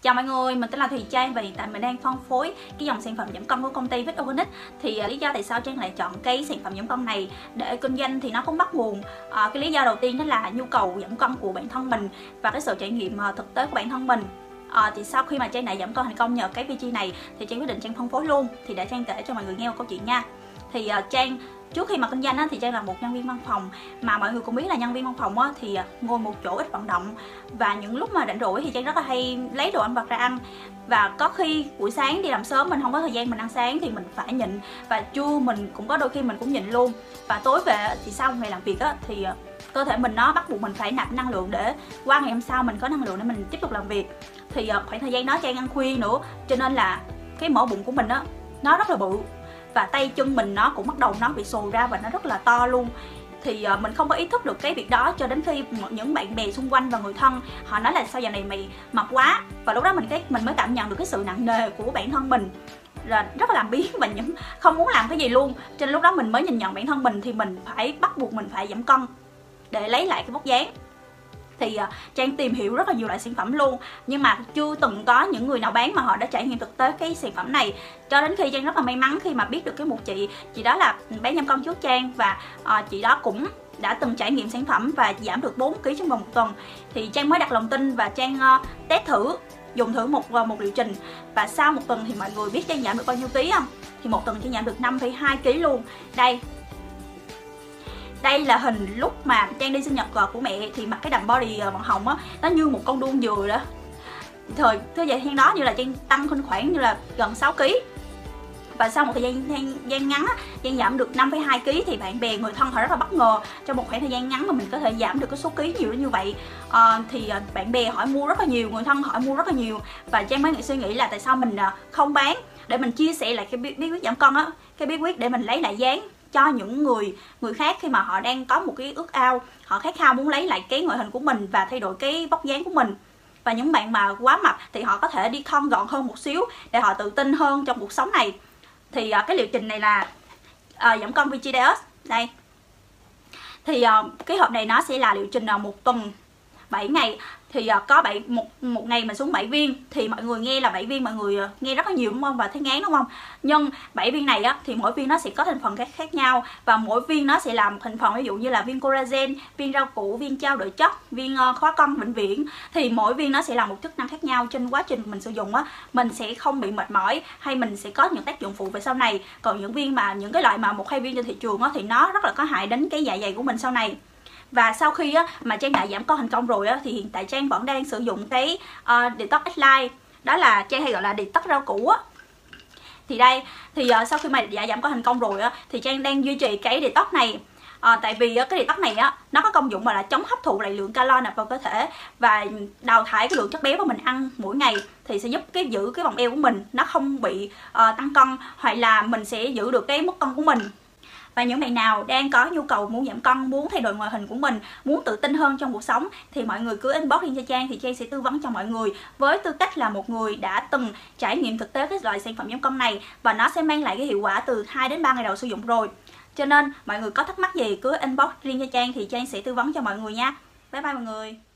Chào mọi người, mình tên là Thùy Trang và hiện tại mình đang phân phối cái dòng sản phẩm giảm cân của công ty Fit Organic. Thì lý do tại sao Trang lại chọn cái sản phẩm giảm cân này để kinh doanh thì nó cũng bắt nguồn. Cái lý do đầu tiên đó là nhu cầu giảm cân của bản thân mình và cái sự trải nghiệm thực tế của bản thân mình. Thì sau khi mà Trang đã giảm cân thành công nhờ cái VG này thì Trang quyết định Trang phân phối luôn. Thì để Trang kể cho mọi người nghe một câu chuyện nha. Thì Trang trước khi mà kinh doanh thì Trang là một nhân viên văn phòng, mà mọi người cũng biết là nhân viên văn phòng thì ngồi một chỗ ít vận động, và những lúc mà rảnh rỗi thì Trang rất là hay lấy đồ ăn vặt ra ăn. Và có khi buổi sáng đi làm sớm mình không có thời gian mình ăn sáng thì mình phải nhịn, và trưa mình cũng có đôi khi mình cũng nhịn luôn. Và tối về thì sau một ngày làm việc thì cơ thể mình nó bắt buộc mình phải nạp năng lượng để qua ngày hôm sau mình có năng lượng để mình tiếp tục làm việc. Thì khoảng thời gian đó Trang ăn khuya nữa, cho nên là cái mỡ bụng của mình nó rất là bự, và tay chân mình nó cũng bắt đầu nó bị xù ra và nó rất là to luôn. Thì mình không có ý thức được cái việc đó cho đến khi những bạn bè xung quanh và người thân họ nói là sao giờ này mày mập quá, và lúc đó mình mới cảm nhận được cái sự nặng nề của bản thân mình, là rất là làm biếng và không muốn làm cái gì luôn. Cho nên lúc đó mình mới nhìn nhận bản thân mình thì mình phải bắt buộc mình phải giảm cân để lấy lại cái vóc dáng. Thì Trang tìm hiểu rất là nhiều loại sản phẩm luôn, nhưng mà chưa từng có những người nào bán mà họ đã trải nghiệm thực tế cái sản phẩm này. Cho đến khi Trang rất là may mắn khi mà biết được cái một chị đó là bán giảm cân trước Trang, và chị đó cũng đã từng trải nghiệm sản phẩm và giảm được 4 kg trong vòng 1 tuần. Thì Trang mới đặt lòng tin và Trang test thử, dùng thử một liệu trình. Và sau 1 tuần thì mọi người biết Trang giảm được bao nhiêu ký không? Thì 1 tuần Trang giảm được 5,2 kg luôn. Đây là hình lúc mà Trang đi sinh nhật của mẹ, thì mặc cái đầm body màu hồng nó như một con đuông dừa đó. Thời gian đó như là Trang tăng khoảng như là gần 6 kg. Và sau một thời gian ngắn Trang giảm được 5,2 kg thì bạn bè người thân họ rất là bất ngờ trong một khoảng thời gian ngắn mà mình có thể giảm được cái số ký nhiều đến như vậy. Thì bạn bè hỏi mua rất là nhiều, người thân hỏi mua rất là nhiều, và Trang mới suy nghĩ là tại sao mình không bán để mình chia sẻ lại cái bí quyết giảm cân cái bí quyết để mình lấy lại dáng cho những người khác khi mà họ đang có một cái ước ao, họ khát khao muốn lấy lại cái ngoại hình của mình và thay đổi cái vóc dáng của mình. Và những bạn mà quá mập thì họ có thể đi thon gọn hơn một xíu để họ tự tin hơn trong cuộc sống này. Thì cái liệu trình này là giảm cân VGDS đây. Thì cái hộp này nó sẽ là liệu trình 1 tuần 7 ngày. Thì có một ngày mình xuống 7 viên. Thì mọi người nghe là 7 viên mọi người nghe rất là nhiều đúng không, và thấy ngán đúng không? Nhưng 7 viên này thì mỗi viên nó sẽ có thành phần khác nhau, và mỗi viên nó sẽ làm thành phần ví dụ như là viên collagen, viên rau củ, viên trao đổi chất, viên khóa cân vĩnh viễn. Thì mỗi viên nó sẽ là một chức năng khác nhau. Trên quá trình mình sử dụng mình sẽ không bị mệt mỏi hay mình sẽ có những tác dụng phụ về sau này. Còn những cái loại mà 1-2 viên trên thị trường thì nó rất là có hại đến cái dạ dày của mình sau này. Và sau khi mà Trang đã giảm cân thành công rồi thì hiện tại Trang vẫn đang sử dụng cái Detox X-Lite, đó là Trang hay gọi là detox rau củ Thì đây, thì sau khi mà đã giảm cân thành công rồi thì Trang đang duy trì cái detox này. Tại vì cái detox này nó có công dụng mà là chống hấp thụ lại lượng calo nạp vào cơ thể và đào thải cái lượng chất béo mà mình ăn mỗi ngày, thì sẽ giúp giữ cái vòng eo của mình nó không bị tăng cân, hoặc là mình sẽ giữ được cái mức cân của mình. Và những bạn nào đang có nhu cầu muốn giảm cân, muốn thay đổi ngoại hình của mình, muốn tự tin hơn trong cuộc sống thì mọi người cứ inbox riêng cho Trang, thì Trang sẽ tư vấn cho mọi người với tư cách là một người đã từng trải nghiệm thực tế cái loại sản phẩm giảm cân này, và nó sẽ mang lại cái hiệu quả từ 2 đến 3 ngày đầu sử dụng rồi. Cho nên mọi người có thắc mắc gì cứ inbox riêng cho Trang thì Trang sẽ tư vấn cho mọi người nha. Bye bye mọi người.